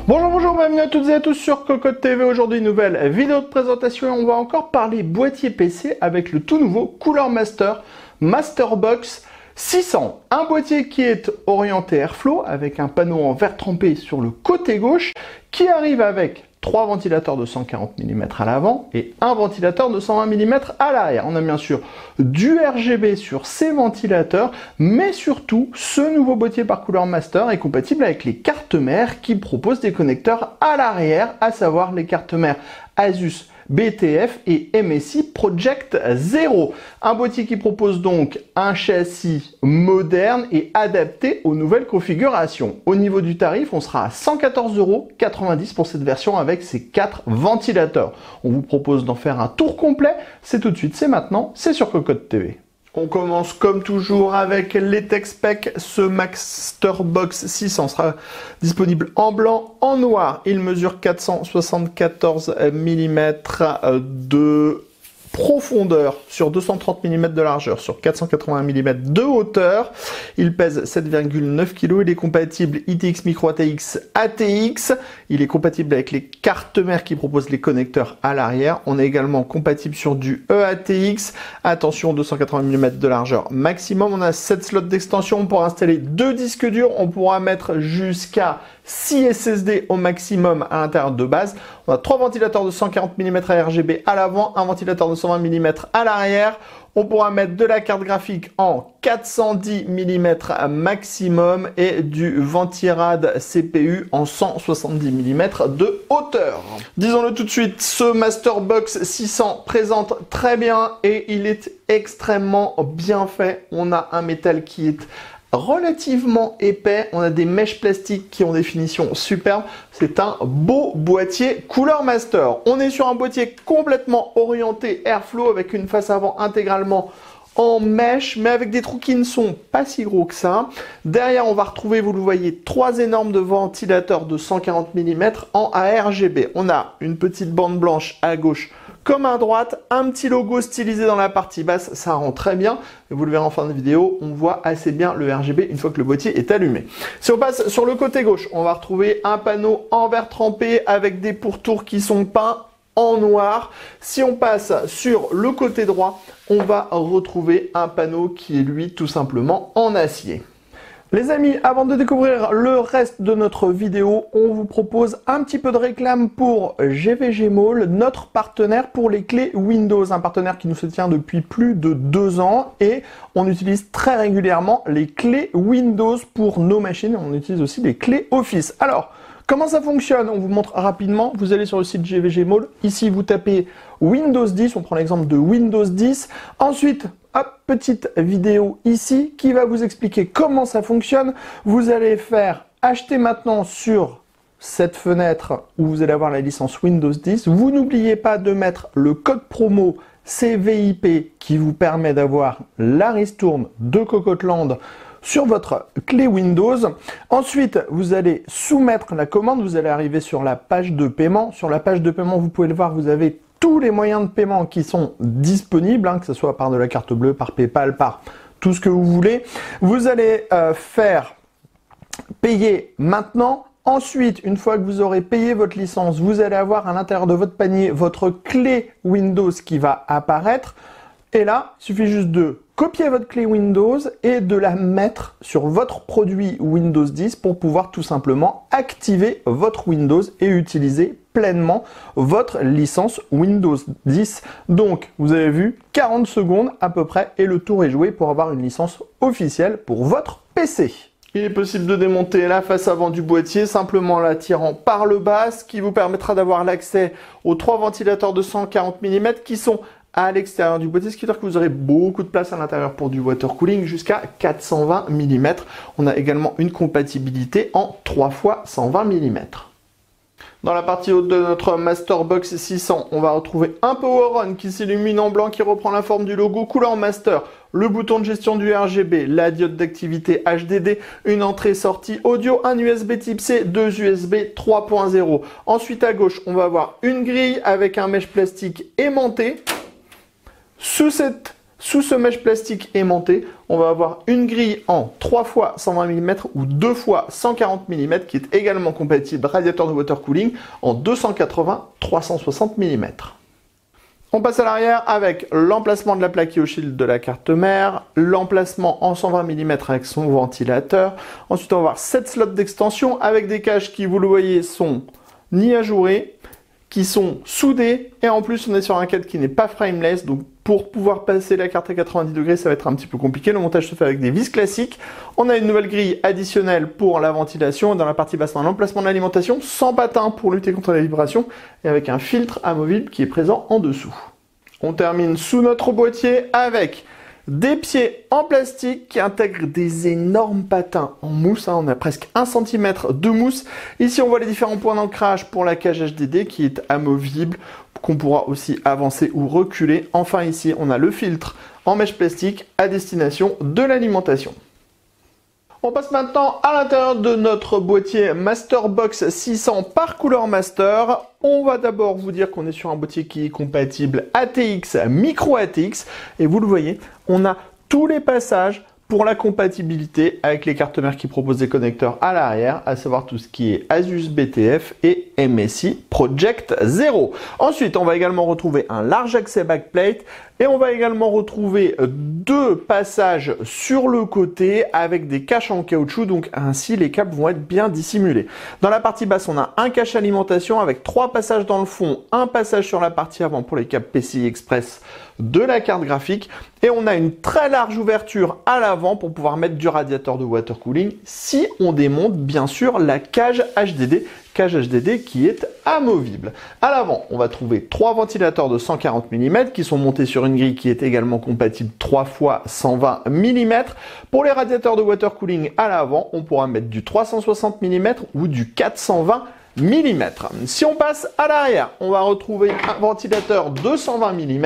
Bonjour, bienvenue à toutes et à tous sur Cocotte TV. Aujourd'hui, nouvelle vidéo de présentation et on va encore parler boîtier PC avec le tout nouveau Cooler Master Masterbox 600. Un boîtier qui est orienté Airflow avec un panneau en verre trempé sur le côté gauche qui arrive avec 3 ventilateurs de 140 mm à l'avant et un ventilateur de 120 mm à l'arrière. On a bien sûr du RGB sur ces ventilateurs, mais surtout, ce nouveau boîtier par Cooler Master est compatible avec les cartes mères qui proposent des connecteurs à l'arrière, à savoir les cartes mères Asus BTF et MSI Project Zero. Un boîtier qui propose donc un châssis moderne et adapté aux nouvelles configurations. Au niveau du tarif, on sera à 114,90 € pour cette version avec ses 4 ventilateurs. On vous propose d'en faire un tour complet. C'est tout de suite, c'est maintenant, c'est sur Cocotte TV. On commence comme toujours avec les tech specs. Ce Masterbox 600 sera disponible en blanc, en noir. Il mesure 474 mm de profondeur sur 230 mm de largeur, sur 480 mm de hauteur. Il pèse 7,9 kg. Il est compatible ITX Micro ATX ATX. Il est compatible avec les cartes mères qui proposent les connecteurs à l'arrière. On est également compatible sur du EATX. Attention, 280 mm de largeur maximum. On a 7 slots d'extension pour installer 2 disques durs. On pourra mettre jusqu'à 6 SSD au maximum à l'intérieur de base. On a 3 ventilateurs de 140 mm à RGB à l'avant, un ventilateur de 120 mm à l'arrière. On pourra mettre de la carte graphique en 410 mm maximum et du Ventirad CPU en 170 mm de hauteur. Disons-le tout de suite, ce Masterbox 600 présente très bien et il est extrêmement bien fait. On a un métal qui est relativement épais, on a des mèches plastiques qui ont des finitions superbes. C'est un beau boîtier Cooler Master. On est sur un boîtier complètement orienté Airflow avec une face avant intégralement en mèche, mais avec des trous qui ne sont pas si gros que ça. Derrière, on va retrouver, vous le voyez, 3 énormes ventilateurs de 140 mm en ARGB. On a une petite bande blanche à gauche comme à droite, un petit logo stylisé dans la partie basse, ça rend très bien. Et vous le verrez en fin de vidéo, on voit assez bien le RGB une fois que le boîtier est allumé. Si on passe sur le côté gauche, on va retrouver un panneau en verre trempé avec des pourtours qui sont peints en noir. Si on passe sur le côté droit, on va retrouver un panneau qui est lui tout simplement en acier. Les amis, avant de découvrir le reste de notre vidéo, on vous propose un petit peu de réclame pour GVG Mall, notre partenaire pour les clés Windows, un partenaire qui nous soutient depuis plus de 2 ans et on utilise très régulièrement les clés Windows pour nos machines. On utilise aussi les clés Office. Alors, comment ça fonctionne? On vous montre rapidement. Vous allez sur le site GVG Mall. Ici, vous tapez Windows 10. On prend l'exemple de Windows 10. Ensuite, hop, petite vidéo ici qui va vous expliquer comment ça fonctionne. Vous allez faire acheter maintenant sur cette fenêtre où vous allez avoir la licence Windows 10. Vous n'oubliez pas de mettre le code promo CVIP qui vous permet d'avoir la ristourne de Cocottland sur votre clé Windows. Ensuite, vous allez soumettre la commande. Vous allez arriver sur la page de paiement. Sur la page de paiement, vous pouvez le voir, vous avez tous les moyens de paiement qui sont disponibles, que ce soit par de la carte bleue, par PayPal, par tout ce que vous voulez. Vous allez faire payer maintenant. Ensuite, une fois que vous aurez payé votre licence, vous allez avoir à l'intérieur de votre panier votre clé Windows qui va apparaître. Et là, il suffit juste de copier votre clé Windows et de la mettre sur votre produit Windows 10 pour pouvoir tout simplement activer votre Windows et utiliser pleinement votre licence Windows 10. Donc, vous avez vu, 40 secondes à peu près et le tour est joué pour avoir une licence officielle pour votre PC. Il est possible de démonter la face avant du boîtier simplement en la tirant par le bas, ce qui vous permettra d'avoir l'accès aux 3 ventilateurs de 140 mm qui sont à l'extérieur du boîtier, ce qui veut dire que vous aurez beaucoup de place à l'intérieur pour du water cooling jusqu'à 420 mm. On a également une compatibilité en 3 x 120 mm. Dans la partie haute de notre Masterbox 600, on va retrouver un Power On qui s'illumine en blanc, qui reprend la forme du logo Cooler Master, le bouton de gestion du RGB, la diode d'activité HDD, une entrée-sortie audio, un USB Type C, 2 USB 3.0. Ensuite à gauche, on va avoir une grille avec un mèche plastique aimanté. Sous cette Sous ce mèche plastique aimanté, on va avoir une grille en 3 fois 120 mm ou 2 fois 140 mm qui est également compatible radiateur de water cooling en 280-360 mm. On passe à l'arrière avec l'emplacement de la plaque IO-Shield de la carte mère, l'emplacement en 120 mm avec son ventilateur. Ensuite, on va avoir 7 slots d'extension avec des caches qui, vous le voyez, sont ni ajourés, qui sont soudés, et en plus on est sur un cadre qui n'est pas frameless, donc pour pouvoir passer la carte à 90 degrés ça va être un petit peu compliqué. Le montage se fait avec des vis classiques. On a une nouvelle grille additionnelle pour la ventilation, dans la partie basse on a l'emplacement de l'alimentation, sans patins pour lutter contre la vibration, et avec un filtre amovible qui est présent en dessous. On termine sous notre boîtier avec des pieds en plastique qui intègrent des énormes patins en mousse. On a presque 1 cm de mousse. Ici, on voit les différents points d'ancrage pour la cage HDD qui est amovible, qu'on pourra aussi avancer ou reculer. Enfin, ici, on a le filtre en mèche plastique à destination de l'alimentation. On passe maintenant à l'intérieur de notre boîtier Masterbox 600 par Cooler Master. On va d'abord vous dire qu'on est sur un boîtier qui est compatible ATX, micro ATX. Et vous le voyez, on a tous les passages pour la compatibilité avec les cartes mères qui proposent des connecteurs à l'arrière, à savoir tout ce qui est Asus BTF et MSI Project Zero. Ensuite, on va également retrouver un large accès backplate et on va également retrouver 2 passages sur le côté avec des caches en caoutchouc, donc ainsi les câbles vont être bien dissimulés. Dans la partie basse, on a un cache alimentation avec 3 passages dans le fond, un passage sur la partie avant pour les câbles PCI Express de la carte graphique, et on a une très large ouverture à l'avant pour pouvoir mettre du radiateur de water cooling si on démonte bien sûr la cage HDD qui est amovible. À l'avant, on va trouver 3 ventilateurs de 140 mm qui sont montés sur une grille qui est également compatible 3 fois 120 mm. Pour les radiateurs de water cooling à l'avant, on pourra mettre du 360 mm ou du 420 mm. Si on passe à l'arrière, on va retrouver un ventilateur de 120 mm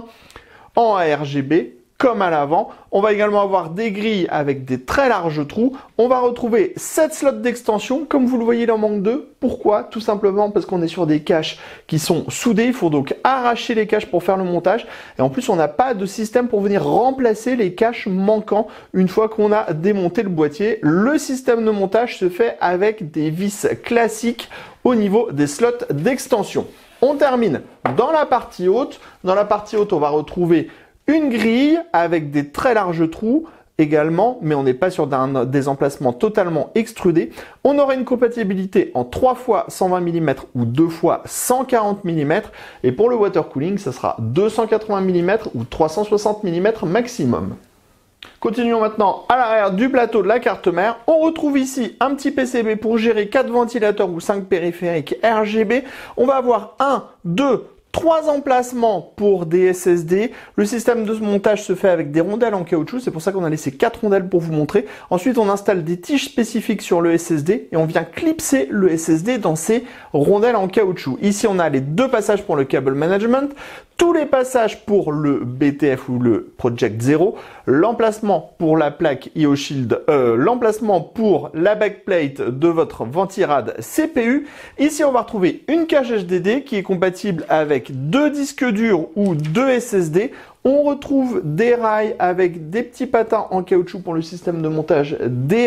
en ARGB comme à l'avant. On va également avoir des grilles avec des très larges trous. On va retrouver 7 slots d'extension. Comme vous le voyez, il en manque 2. Pourquoi? Tout simplement parce qu'on est sur des caches qui sont soudées. Il faut donc arracher les caches pour faire le montage. Et en plus, on n'a pas de système pour venir remplacer les caches manquants une fois qu'on a démonté le boîtier. Le système de montage se fait avec des vis classiques au niveau des slots d'extension. On termine dans la partie haute. Dans la partie haute, on va retrouver une grille avec des très larges trous également, mais on n'est pas sur des emplacements totalement extrudés. On aura une compatibilité en 3 fois 120 mm ou 2 fois 140 mm. Et pour le water cooling, ça sera 280 mm ou 360 mm maximum. Continuons maintenant à l'arrière du plateau de la carte mère. On retrouve ici un petit PCB pour gérer 4 ventilateurs ou 5 périphériques RGB. On va avoir 1, 2, 3 emplacements pour des SSD. Le système de montage se fait avec des rondelles en caoutchouc. C'est pour ça qu'on a laissé 4 rondelles pour vous montrer. Ensuite, on installe des tiges spécifiques sur le SSD et on vient clipser le SSD dans ces rondelles en caoutchouc. Ici, on a les 2 passages pour le cable management, tous les passages pour le BTF ou le Project Zero, l'emplacement pour la plaque IO-Shield, l'emplacement pour la backplate de votre ventirad CPU. Ici, on va retrouver une cache HDD qui est compatible avec 2 disques durs ou 2 SSD. On retrouve des rails avec des petits patins en caoutchouc pour le système de montage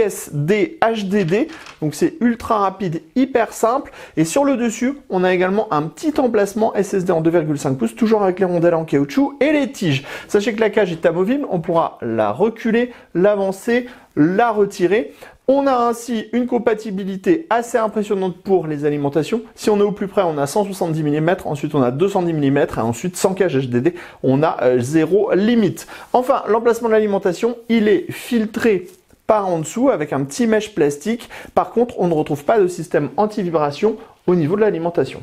DSD HDD. Donc c'est ultra rapide, hyper simple. Et sur le dessus, on a également un petit emplacement SSD en 2,5 pouces, toujours avec les rondelles en caoutchouc et les tiges. Sachez que la cage est amovible, on pourra la reculer, l'avancer, la retirer. On a ainsi une compatibilité assez impressionnante pour les alimentations. Si on est au plus près, on a 170 mm, ensuite on a 210 mm et ensuite sans cage HDD, on a 0 limite. Enfin, l'emplacement de l'alimentation, il est filtré par en dessous avec un petit mèche plastique. Par contre, on ne retrouve pas de système anti-vibration au niveau de l'alimentation.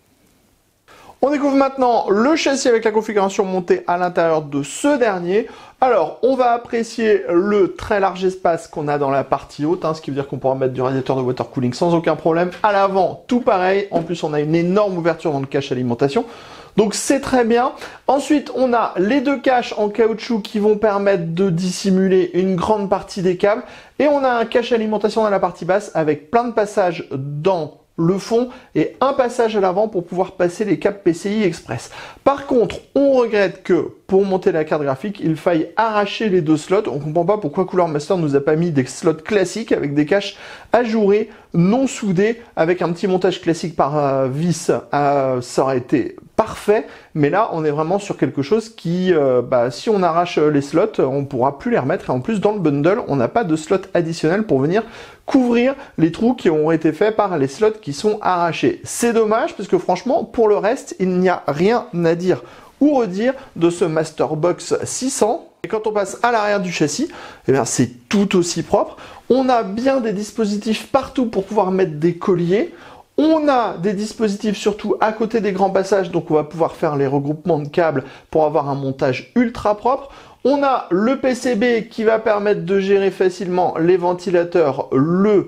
On découvre maintenant le châssis avec la configuration montée à l'intérieur de ce dernier. Alors, on va apprécier le très large espace qu'on a dans la partie haute, ce qui veut dire qu'on pourra mettre du radiateur de water cooling sans aucun problème. À l'avant, tout pareil. En plus, on a une énorme ouverture dans le cache alimentation. Donc, c'est très bien. Ensuite, on a les 2 caches en caoutchouc qui vont permettre de dissimuler une grande partie des câbles. Et on a un cache alimentation dans la partie basse avec plein de passages dans le fond et un passage à l'avant pour pouvoir passer les câbles PCI Express. Par contre, on regrette que pour monter la carte graphique, il faille arracher les deux slots. On ne comprend pas pourquoi Cooler Master nous a pas mis des slots classiques avec des caches ajourées, non soudées, avec un petit montage classique par vis. Ça aurait été parfait, mais là on est vraiment sur quelque chose qui, si on arrache les slots, on ne pourra plus les remettre, et en plus dans le bundle, on n'a pas de slot additionnel pour venir couvrir les trous qui ont été faits par les slots qui sont arrachés. C'est dommage, parce que franchement, pour le reste, il n'y a rien à dire ou redire de ce Masterbox 600. Et quand on passe à l'arrière du châssis, eh bien c'est tout aussi propre. On a bien des dispositifs partout pour pouvoir mettre des colliers. On a des dispositifs surtout à côté des grands passages, donc on va pouvoir faire les regroupements de câbles pour avoir un montage ultra propre. On a le PCB qui va permettre de gérer facilement les ventilateurs, le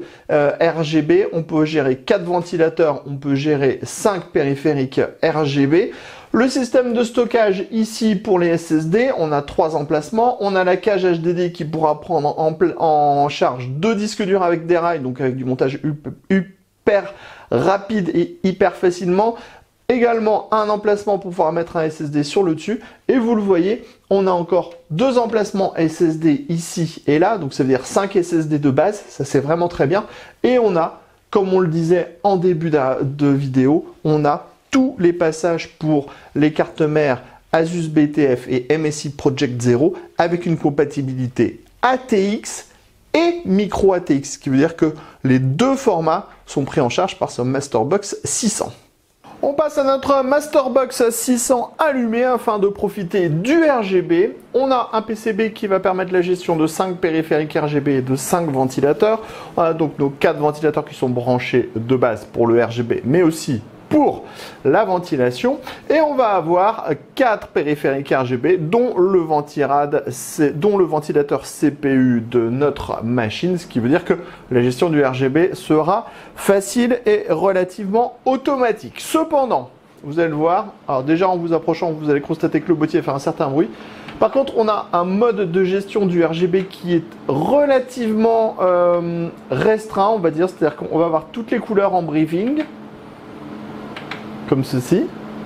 RGB. On peut gérer 4 ventilateurs, on peut gérer 5 périphériques RGB. Le système de stockage ici pour les SSD, on a 3 emplacements. On a la cage HDD qui pourra prendre en charge 2 disques durs avec des rails, donc avec du montage hyper rapide et hyper facilement. Également un emplacement pour pouvoir mettre un SSD sur le dessus. Et vous le voyez, on a encore 2 emplacements SSD ici et là. Donc ça veut dire 5 SSD de base. Ça c'est vraiment très bien. Et on a, comme on le disait en début de vidéo, on a tous les passages pour les cartes mères Asus BTF et MSI Project Zero avec une compatibilité ATX et micro ATX. Ce qui veut dire que les deux formats sont pris en charge par ce Masterbox 600. On passe à notre Masterbox 600 allumé afin de profiter du RGB. On a un PCB qui va permettre la gestion de 5 périphériques RGB et de 5 ventilateurs. On a donc nos 4 ventilateurs qui sont branchés de base pour le RGB, mais aussi pour la ventilation. Et on va avoir 4 périphériques RGB, dont le ventilateur CPU de notre machine, ce qui veut dire que la gestion du RGB sera facile et relativement automatique. Cependant, vous allez le voir, alors déjà en vous approchant, vous allez constater que le boîtier fait un certain bruit. Par contre, on a un mode de gestion du RGB qui est relativement restreint, on va dire, c'est-à-dire qu'on va avoir toutes les couleurs en briefing, comme ceci.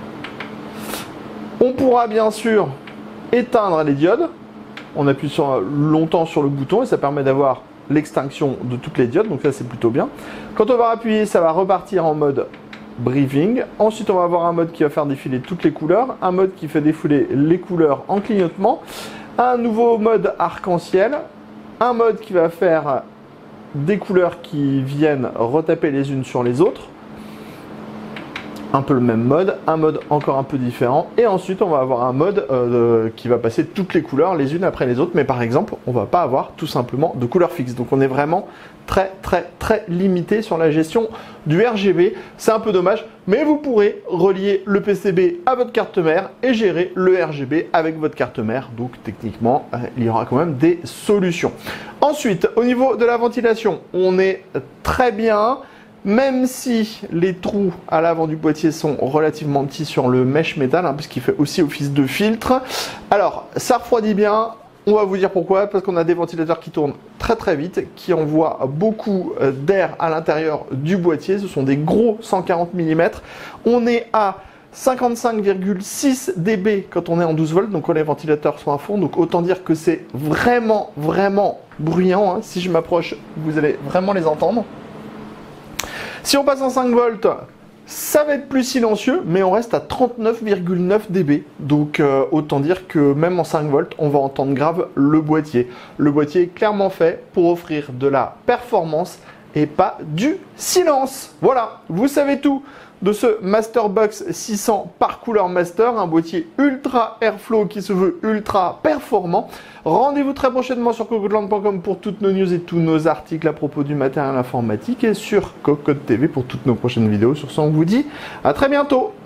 On pourra bien sûr éteindre les diodes. On appuie longtemps sur le bouton et ça permet d'avoir l'extinction de toutes les diodes, donc ça c'est plutôt bien. Quand on va appuyer, ça va repartir en mode briefing. Ensuite, on va avoir un mode qui va faire défiler toutes les couleurs, un mode qui fait défiler les couleurs en clignotement, un nouveau mode arc-en-ciel, un mode qui va faire des couleurs qui viennent retaper les unes sur les autres, un peu le même mode, un mode encore un peu différent, et ensuite on va avoir un mode qui va passer toutes les couleurs les unes après les autres, mais par exemple on va pas avoir tout simplement de couleur fixe, donc on est vraiment très limité sur la gestion du RGB. C'est un peu dommage, mais vous pourrez relier le PCB à votre carte mère et gérer le RGB avec votre carte mère, donc techniquement il y aura quand même des solutions. Ensuite, au niveau de la ventilation, on est très bien. Même si les trous à l'avant du boîtier sont relativement petits sur le mesh métal, puisqu'il fait aussi office de filtre. Alors, ça refroidit bien. On va vous dire pourquoi. Parce qu'on a des ventilateurs qui tournent très vite, qui envoient beaucoup d'air à l'intérieur du boîtier. Ce sont des gros 140 mm. On est à 55,6 dB quand on est en 12 volts, donc quand les ventilateurs sont à fond. Donc autant dire que c'est vraiment bruyant. Si je m'approche, vous allez vraiment les entendre. Si on passe en 5 volts, ça va être plus silencieux, mais on reste à 39,9 dB. Donc autant dire que même en 5 volts, on va entendre grave le boîtier. Le boîtier est clairement fait pour offrir de la performance et pas du silence. Voilà, vous savez tout de ce Masterbox 600 par Cooler Master, un boîtier ultra airflow qui se veut ultra performant. Rendez-vous très prochainement sur cocodeland.com pour toutes nos news et tous nos articles à propos du matériel informatique et sur Cocotte TV pour toutes nos prochaines vidéos. Sur ce, on vous dit à très bientôt.